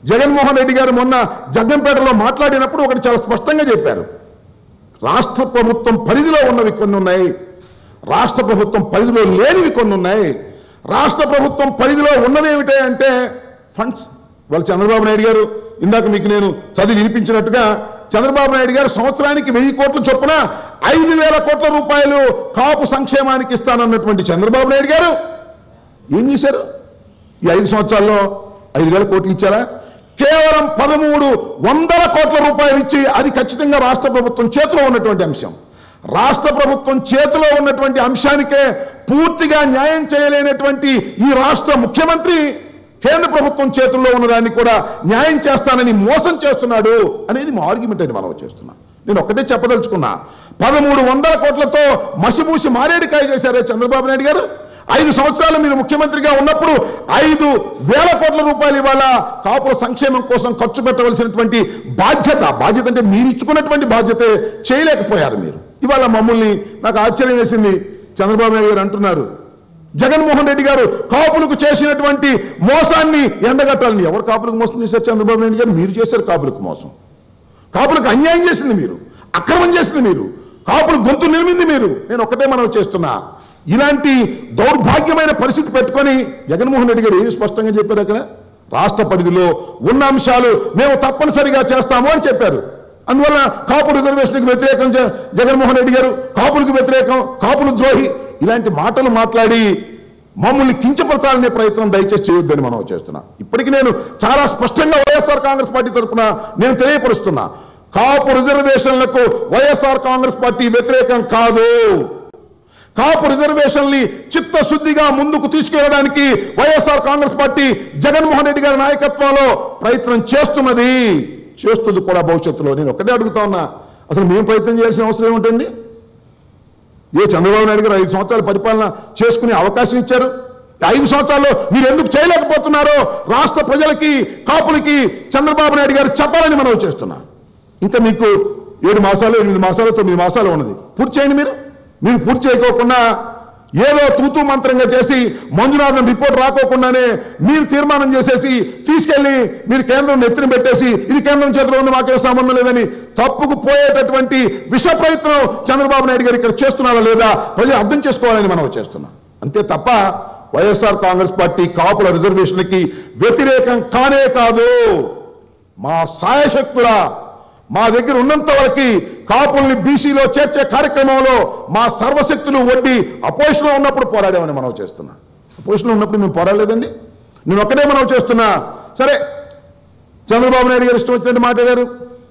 జగన్మోహన్ రెడ్డి గారు మొన్న జగ్గంపేటలో మాట్లాడినప్పుడు ఒకటి చాలా స్పష్టంగా చెప్పారు. రాష్ట్ర ప్రభుత్వం పరిధిలో ఉన్నవి కొన్ని ఉన్నాయి, రాష్ట్ర ప్రభుత్వం పరిధిలో లేనివి కొన్ని ఉన్నాయి. రాష్ట్ర ప్రభుత్వం పరిధిలో ఉన్నవి ఏమిటి అంటే ఫండ్స్. వాళ్ళు చంద్రబాబు నాయుడు గారు ఇందాక మీకు నేను చదివి వినిపించినట్టుగా చంద్రబాబు నాయుడు గారు సంవత్సరానికి 1000 కోట్ల చొప్పున 5,000 కోట్ల రూపాయలు కాపు సంక్షేమానికి ఇస్తానన్నటువంటి చంద్రబాబు నాయుడు గారు ఏం చేశారు? ఈ 5 సంవత్సరాల్లో 5,000 కోట్లు ఇచ్చారా? కేవలం 1,300 కోట్ల రూపాయలు ఇచ్చి, అది ఖచ్చితంగా రాష్ట్ర ప్రభుత్వం చేతిలో ఉన్నటువంటి అంశం. రాష్ట్ర ప్రభుత్వం చేతిలో ఉన్నటువంటి అంశానికే పూర్తిగా న్యాయం చేయలేనటువంటి ఈ రాష్ట్ర ముఖ్యమంత్రి కేంద్ర ప్రభుత్వం చేతుల్లో ఉన్నదాన్ని కూడా న్యాయం చేస్తానని మోసం చేస్తున్నాడు అనేది మా ఆర్గ్యుమెంట్ అని మనం చేస్తున్నాం. నేను ఒక్కటే చెప్పదలుచుకున్నా, 1,300 కోట్లతో మసిబూసి మారేడుకాయ చేశారే చంద్రబాబు నాయుడు గారు. 5 సంవత్సరాలు మీరు ముఖ్యమంత్రిగా ఉన్నప్పుడు 5,000 కోట్ల రూపాయలు ఇవాళ కాపుల సంక్షేమం కోసం ఖర్చు పెట్టవలసినటువంటి బాధ్యత అంటే మీరు ఇచ్చుకున్నటువంటి బాధ్యతే చేయలేకపోయారు మీరు. ఇవాళ మమ్మల్ని నాకు ఆశ్చర్యం వేసింది, చంద్రబాబు నాయుడు గారు అంటున్నారు జగన్మోహన్ రెడ్డి గారు కాపులకు చేసినటువంటి మోసాన్ని ఎండగట్టాలని. ఎవరు కాపులకు మోసం చేశారు? చంద్రబాబు నాయుడు గారు. మీరు చేశారు కాపులకు మోసం. కాపులకు అన్యాయం చేసింది మీరు, అక్రమం చేసింది మీరు, కాపులు గొంతు నిలిమింది మీరు. నేను ఒక్కటే మనం చేస్తున్నా, ఇలాంటి దౌర్భాగ్యమైన పరిస్థితి పెట్టుకొని జగన్మోహన్ రెడ్డి గారు ఏమి స్పష్టంగా చెప్పారు, అక్కడ రాష్ట్ర పరిధిలో ఉన్న అంశాలు మేము తప్పనిసరిగా చేస్తాము అని చెప్పారు. అందువల్ల కాపు రిజర్వేషన్కి వ్యతిరేకం జగన్మోహన్ రెడ్డి గారు, కాపులకు వ్యతిరేకం, కాపులు ద్రోహి, ఇలాంటి మాటలు మాట్లాడి మమ్మల్ని కించపరచాలనే ప్రయత్నం దయచేసి చేయొద్దని మనం చేస్తున్నాం. ఇప్పటికీ నేను చాలా స్పష్టంగా వైఎస్ఆర్ కాంగ్రెస్ పార్టీ తరఫున నేను తెలియపరుస్తున్నా, కాపు రిజర్వేషన్లకు వైఎస్ఆర్ కాంగ్రెస్ పార్టీ వ్యతిరేకం కాదు. కాపు రిజర్వేషన్ని చిత్తశుద్ధిగా ముందుకు తీసుకెళ్లడానికి YSR Congress party Jaganmohan Reddy గారి నాయకత్వంలో ప్రయత్నం చేస్తుంది కూడా భవిష్యత్తులో. నేను ఒక్కటే అడుగుతా ఉన్నా, అసలు మేము ప్రయత్నం చేయాల్సిన అవసరం ఏముంటుంది? చంద్రబాబు నాయుడు గారు 5 సంవత్సరాలు పరిపాలన చేసుకునే అవకాశం ఇచ్చారు. 5 సంవత్సరాల్లో మీరు ఎందుకు చేయలేకపోతున్నారో రాష్ట్ర ప్రజలకి, కాపులకి చంద్రబాబు నాయుడు గారు చెప్పాలని మనం చేస్తున్నా. ఇంకా మీకు 7 మాసాలు, 8 మాసాలు, 9 మాసాలు ఉన్నది, పూర్తి చేయండి. మీరు పూర్తి చేయకోకుండా ఏదో తూతూ మంత్రంగా చేసి మంజునాథన్ రిపోర్ట్ రాకోకుండానే మీరు తీర్మానం చేసేసి తీసుకెళ్లి మీరు కేంద్రం ఎత్తున పెట్టేసి ఇది కేంద్రం చేతిలో ఉంది, మాకేం సంబంధం లేదని తప్పుకు పోయేటటువంటి విష ప్రయత్నం చంద్రబాబు నాయుడు గారు ఇక్కడ చేస్తున్నారా లేదా ప్రజలు అర్థం చేసుకోవాలని మనం చేస్తున్నాం. అంతే తప్ప వైఎస్ఆర్ కాంగ్రెస్ పార్టీ కాపుల రిజర్వేషన్లకి వ్యతిరేకం కానే కాదు. మా సాయశక్తుల మా దగ్గర ఉన్నంత వరకు కాపుల్ని బీసీలో చేర్చే కార్యక్రమంలో మా సర్వశక్తులు ఒడ్డి అపోజిషన్లో ఉన్నప్పుడు పోరాడామని మనం చేస్తున్నా. అపోజిషన్లో ఉన్నప్పుడు మేము పోరాడలేదండి. నేను ఒక్కటే మనం చేస్తున్నా. సరే, చంద్రబాబు నాయుడు గారు ఇష్టం వచ్చినట్టు మాట్లాడారు,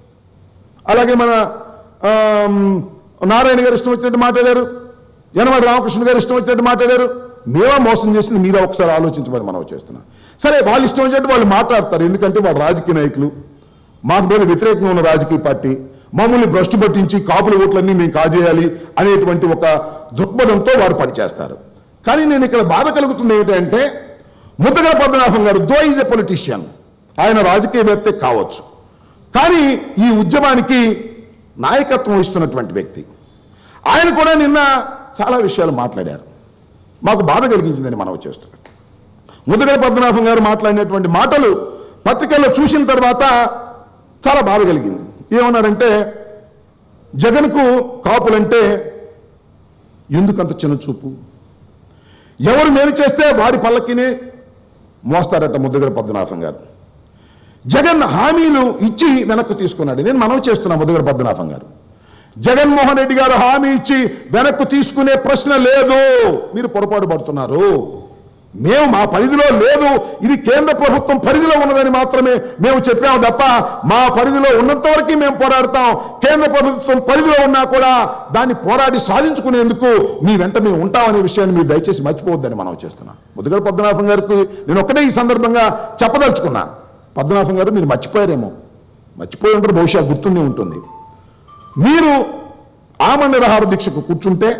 అలాగే మన నారాయణ గారు ఇష్టం వచ్చినట్టు మాట్లాడారు, యనమల రామకృష్ణ గారు ఇష్టం వచ్చినట్టు మాట్లాడారు. మేమా మోసం చేసింది మీరే ఒకసారి ఆలోచించమని మనం చేస్తున్నాం. సరే, వాళ్ళు ఇష్టం వచ్చినట్టు వాళ్ళు మాట్లాడతారు, ఎందుకంటే వాళ్ళు రాజకీయ నాయకులు, మాకు మీద వ్యతిరేకంగా ఉన్న రాజకీయ పార్టీ, మమ్మల్ని భ్రష్టు పట్టించి కాపుల ఓట్లన్నీ మేము కాజేయాలి అనేటువంటి ఒక దృక్పథంతో వారు పనిచేస్తారు. కానీ నేను ఇక్కడ బాధ కలుగుతుంది ఏమిటంటే, ముద్దగడ పద్మనాభం గారు దో ఈజ్ ఎ పొలిటీషియన్, ఆయన రాజకీయవేత్తే కావచ్చు, కానీ ఈ ఉద్యమానికి నాయకత్వం ఇస్తున్నటువంటి వ్యక్తి. ఆయన కూడా నిన్న చాలా విషయాలు మాట్లాడారు, మాకు బాధ కలిగించిందని మనం చేస్తున్నాం. ముద్దగడ పద్మనాభం గారు మాట్లాడినటువంటి మాటలు పత్రికల్లో చూసిన తర్వాత చాలా బాధ కలిగింది. ఏమన్నారంటే, జగన్కు కాపులంటే ఎందుకంత చిన్న చూపు, ఎవరు మేలు చేస్తే వారి పల్లకినే మోస్తారట ముద్దగడ పద్మనాభం గారు. జగన్ హామీలు ఇచ్చి వెనక్కు తీసుకున్నాడు. నేను మనవి చేస్తున్నా, ముద్దగడ పద్మనాభం గారు, జగన్మోహన్ రెడ్డి గారు హామీ ఇచ్చి వెనక్కు తీసుకునే ప్రశ్న లేదు, మీరు పొరపాటు పడుతున్నారు. మేము మా పరిధిలో లేదు, ఇది కేంద్ర ప్రభుత్వం పరిధిలో ఉన్నదని మాత్రమే మేము చెప్పాము తప్ప మా పరిధిలో ఉన్నంత వరకు మేము పోరాడతాం. కేంద్ర ప్రభుత్వం పరిధిలో ఉన్నా కూడా దాన్ని పోరాడి సాధించుకునేందుకు మీ వెంట మేము ఉంటామనే విషయాన్ని మీరు దయచేసి మర్చిపోవద్దని మనం చేస్తున్నాం. ముద్దగడ పద్మనాభం గారికి నేను ఒక్కటే ఈ సందర్భంగా చెప్పదలుచుకున్నా, పద్మనాభం గారు మీరు మర్చిపోయారేమో, మర్చిపోయి ఉంటారు, బహుశా గుర్తుండి ఉంటుంది. మీరు ఆమరణ నిరాహార దీక్షకు కూర్చుంటే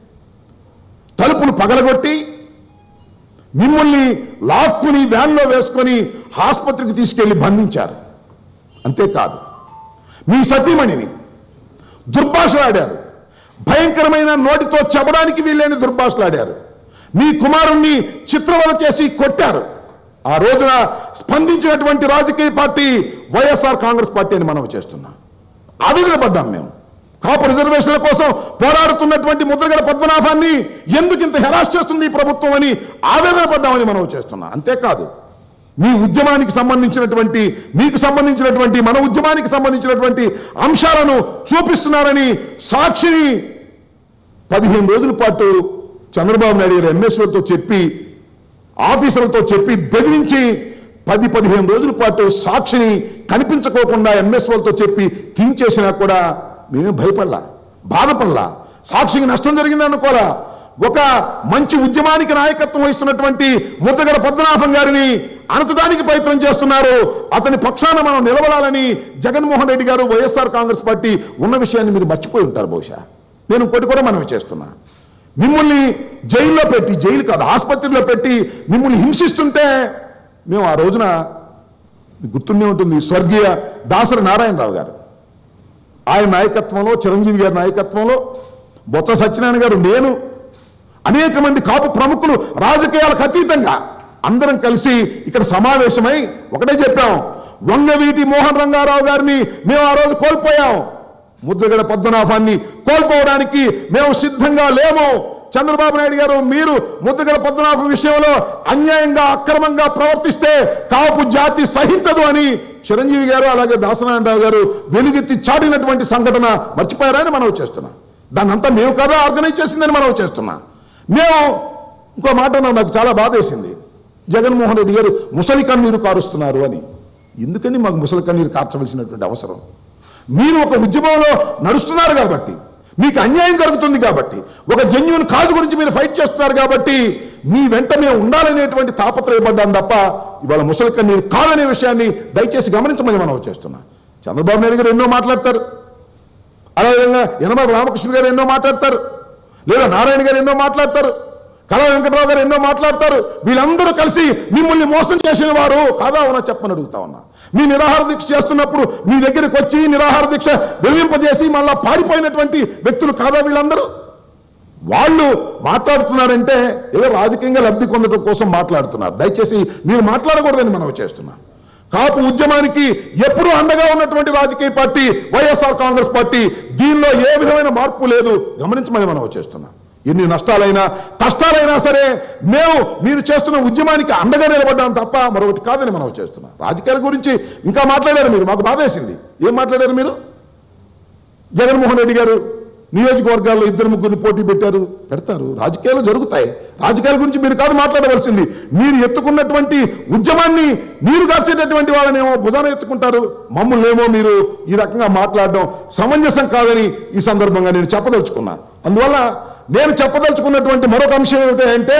తలుపులు పగలగొట్టి మిమ్మల్ని లాక్కుని వ్యాన్లో వేసుకొని ఆసుపత్రికి తీసుకెళ్లి బంధించారు. అంతేకాదు, మీ సతీమణిని దుర్భాషలాడారు, భయంకరమైన నోటితో చెప్పడానికి వీళ్ళని దుర్భాషలాడారు, మీ కుమారుణ్ణి చిత్రవద చేసి కొట్టారు. ఆ రోజున స్పందించినటువంటి రాజకీయ పార్టీ వైఎస్ఆర్ కాంగ్రెస్ పార్టీ అని మనం చేస్తున్నాం. ఆవేదన పడ్డాం మేము. కాపు రిజర్వేషన్ల కోసం పోరాడుతున్నటువంటి ముద్రగడ పద్మనాభాన్ని ఎందుకు ఇంత హెరాస్ చేస్తుంది ఈ ప్రభుత్వం అని ఆవేదన పడ్డామని మనం చేస్తున్నాం. అంతేకాదు, మీ ఉద్యమానికి సంబంధించినటువంటి, మీకు సంబంధించినటువంటి, మన ఉద్యమానికి సంబంధించినటువంటి అంశాలను చూపిస్తున్నారని సాక్షిని 15 రోజుల పాటు చంద్రబాబు నాయుడు గారు ఎంఎస్ఓతో చెప్పి, ఆఫీసర్లతో చెప్పి బెదిరించి 10-15 రోజుల పాటు సాక్షిని కనిపించుకోకుండా ఎంఎస్ఓలతో చెప్పి తీయించేసినా కూడా మేమే భయపడలా, బాధపడలా. సాక్షికి నష్టం జరిగిందనుకోరా. ఒక మంచి ఉద్యమానికి నాయకత్వం వహిస్తున్నటువంటి ముద్రగడ పద్మనాభం గారిని అణచడానికి ప్రయత్నం చేస్తున్నారు. అతని పక్షాన మనం నిలబడాలని జగన్మోహన్ రెడ్డి గారు, వైఎస్ఆర్ కాంగ్రెస్ పార్టీ ఉన్న విషయాన్ని మీరు మర్చిపోయి ఉంటారు బహుశా. నేను ఇంకోటి కూడా మనం చేస్తున్నా. మిమ్మల్ని జైల్లో పెట్టి, జైలు కాదు ఆసుపత్రిలో పెట్టి మిమ్మల్ని హింసిస్తుంటే మేము ఆ రోజున గుర్తుండే ఉంటుంది, స్వర్గీయ దాసరి నారాయణరావు గారు ఆయన నాయకత్వంలో, చిరంజీవి గారి నాయకత్వంలో, బొత్స సత్యనారాయణ గారు, నేను, అనేక మంది కాపు ప్రముఖులు రాజకీయాలకు అతీతంగా అందరం కలిసి ఇక్కడ సమావేశమై ఒకటే చెప్పాం, వంగవీటి మోహన్ రంగారావు గారిని మేము ఆ రోజు కోల్పోయాం. ముద్రగడ పద్మనాభాన్ని కోల్పోవడానికి మేము సిద్ధంగా లేము. చంద్రబాబు నాయుడు గారు, మీరు ముద్రగడ పద్మనాభం విషయంలో అన్యాయంగా, అక్రమంగా ప్రవర్తిస్తే కాపు జాతి సహించదు అని చిరంజీవి గారు, అలాగే దాసనారాయణరావు గారు వెలుగెత్తి చాటినటువంటి సంఘటన మర్చిపోయారని మనం చేస్తున్నాం. దాన్నంతా మేము కదా ఆర్గనైజ్ చేసిందని మనం చేస్తున్నాం. మేము ఇంకో మాట నాకు చాలా బాధేసింది, జగన్మోహన్ రెడ్డి గారు ముసలి కన్నీరు కారుస్తున్నారు అని. ఎందుకని మాకు ముసలి కన్నీరు కార్చవలసినటువంటి అవసరం? మీరు ఒక ఉద్యమంలో నడుస్తున్నారు కాబట్టి, మీకు అన్యాయం జరుగుతుంది కాబట్టి, ఒక జెన్యూన్ కాజు గురించి మీరు ఫైట్ చేస్తున్నారు కాబట్టి మీ వెంట మేము ఉండాలనేటువంటి తాపత్రయపడ్డాం తప్ప ఇవాళ ముసలి కన్నీరు కాదనే విషయాన్ని దయచేసి గమనించమని మనం చేస్తున్నాం. చంద్రబాబు నాయుడు గారు ఎన్నో మాట్లాడతారు, అదేవిధంగా యనమల రామకృష్ణ గారు ఎన్నో మాట్లాడతారు, లేదా నారాయణ గారు ఎన్నో మాట్లాడతారు, కళా వెంకటరావు గారు ఎన్నో మాట్లాడతారు. వీళ్ళందరూ కలిసి మిమ్మల్ని మోసం చేసిన వారు కాదా అవునా చెప్పని అడుగుతా ఉన్నా. మీ నిరాహార దీక్ష చేస్తున్నప్పుడు మీ దగ్గరికి వచ్చి నిరాహార దీక్ష వెలింపజేసి మళ్ళా పారిపోయినటువంటి వ్యక్తులు కాదా వీళ్ళందరూ? వాళ్ళు మాట్లాడుతున్నారంటే ఏదో రాజకీయంగా లబ్ధి పొందడం కోసం మాట్లాడుతున్నారు. దయచేసి మీరు మాట్లాడకూడదని మనం చేస్తున్నాం. కాపు ఉద్యమానికి ఎప్పుడూ అండగా ఉన్నటువంటి రాజకీయ పార్టీ వైఎస్ఆర్ కాంగ్రెస్ పార్టీ. దీనిలో ఏ విధమైన మార్పు లేదు, గమనించమని మనం చేస్తున్నాం. ఎన్ని నష్టాలైనా కష్టాలైనా సరే మేము మీరు చేస్తున్న ఉద్యమానికి అండగా నిలబడ్డాం తప్ప మరొకటి కాదని మనం చేస్తున్నాం. రాజకీయాల గురించి ఇంకా మాట్లాడారు మీరు, మాకు బాధేసింది. ఏం మాట్లాడారు మీరు? జగన్మోహన్ రెడ్డి గారు నియోజకవర్గాల్లో 2-3 పోటీ పెడతారు. రాజకీయాలు జరుగుతాయి. రాజకీయాల గురించి మీరు కాదు మాట్లాడవలసింది. మీరు ఎత్తుకున్నటువంటి ఉద్యమాన్ని మీరు గార్చేటటువంటి వాళ్ళనేమో భుజాన ఎత్తుకుంటారు, మమ్మల్ని ఏమో మీరు ఈ రకంగా మాట్లాడడం సమంజసం కాదని ఈ సందర్భంగా నేను చెప్పదలుచుకున్నాను. అందువల్ల నేను చెప్పదలుచుకున్నటువంటి మరొక అంశం ఏమిటంటే,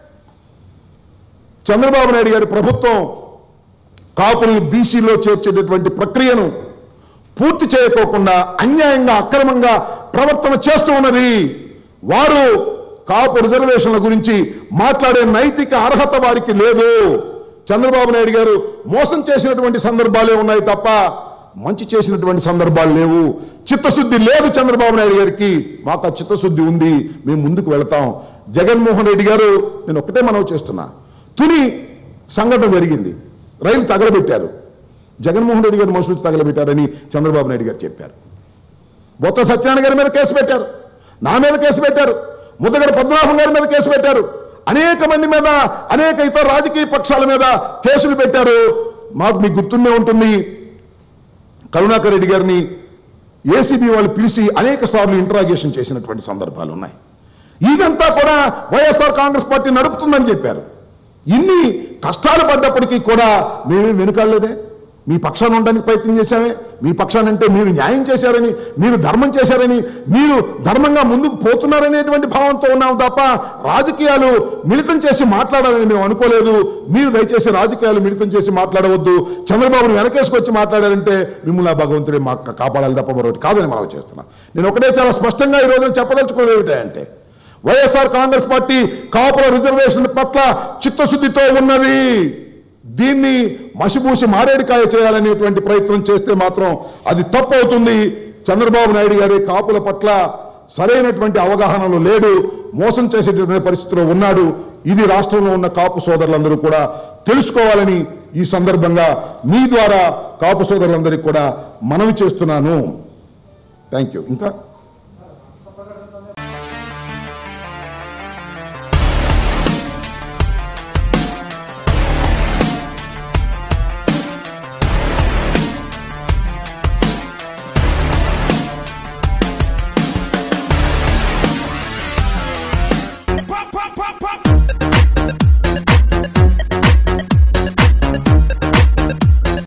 చంద్రబాబు నాయుడు గారి ప్రభుత్వం కాపుల్ని బీసీలో చేర్చేటటువంటి ప్రక్రియను పూర్తి చేయకోకుండా అన్యాయంగా, అక్రమంగా ప్రవర్తన చేస్తూ ఉన్నది. వారు కాపు రిజర్వేషన్ల గురించి మాట్లాడే నైతిక అర్హత వారికి లేదు. చంద్రబాబు నాయుడు గారు మోసం చేసినటువంటి సందర్భాలే ఉన్నాయి తప్ప మంచి చేసినటువంటి సందర్భాలు లేవు. చిత్తశుద్ధి లేదు చంద్రబాబు నాయుడు గారికి. మాకు ఆ చిత్తశుద్ధి ఉంది, మేము ముందుకు వెళతాం. జగన్మోహన్ రెడ్డి గారు, నేను ఒకటే మనవి చేస్తున్నా, తుని సంఘటన జరిగింది, రైలు తగలబెట్టారు. జగన్మోహన్ రెడ్డి గారు మనుషులు తగలబెట్టారని చంద్రబాబు నాయుడు గారు చెప్పారు. బొత్స సత్యనారాయణ గారి మీద కేసు పెట్టారు, నా మీద కేసు పెట్టారు, ముద్రగడ పద్మనాభం గారి మీద కేసు పెట్టారు, అనేక మంది మీద, అనేక ఇతర రాజకీయ పక్షాల మీద కేసులు పెట్టారు. మాకు మీకు గుర్తుండే ఉంటుంది, కరుణాకర్ రెడ్డి గారిని ఏసీబీ వాళ్ళు పిలిచి అనేక సార్లు ఇంటరాగేషన్ చేసినటువంటి సందర్భాలు ఉన్నాయి. ఇదంతా కూడా వైఎస్ఆర్ కాంగ్రెస్ పార్టీ నడుపుతుందని చెప్పారు. ఇన్ని కష్టాలు పడ్డప్పటికీ కూడా మేమేం వెనుకాడలేదే. మీ పక్షాన్ని ఉండడానికి ప్రయత్నం చేశామే. మీ పక్షానంటే మీరు న్యాయం చేశారని, మీరు ధర్మం చేశారని, మీరు ధర్మంగా ముందుకు పోతున్నారనేటువంటి భావంతో ఉన్నాం తప్ప రాజకీయాలు మిళితం చేసి మాట్లాడాలని మేము అనుకోలేదు. మీరు దయచేసి రాజకీయాలు మిళితం చేసి మాట్లాడవద్దు. చంద్రబాబును వెనకేసుకొచ్చి మాట్లాడారంటే మిమ్మల్ని భగవంతుడే మాకు కాపాడాలి తప్ప మరొకటి కాదని మనం చేస్తున్నాం. నేను ఒకటే చాలా స్పష్టంగా ఈ రోజున చెప్పదలుచుకోవడం ఏమిటంటే, వైఎస్ఆర్ కాంగ్రెస్ పార్టీ కాపుల రిజర్వేషన్ పట్ల చిత్తశుద్ధితో ఉన్నది. దీన్ని మసిబూసి మారేడికాయ చేయాలనేటువంటి ప్రయత్నం చేస్తే మాత్రం అది తప్పు అవుతుంది. చంద్రబాబు నాయుడు గారి కాపుల పట్ల సరైనటువంటి అవగాహనలో లేడు, మోసం చేసేటటువంటి పరిస్థితిలో ఉన్నాడు. ఇది రాష్ట్రంలో ఉన్న కాపు సోదరులందరూ కూడా తెలుసుకోవాలని ఈ సందర్భంగా మీ ద్వారా కాపు సోదరులందరికీ కూడా మనవి చేస్తున్నాను. Thank you. ఇంకా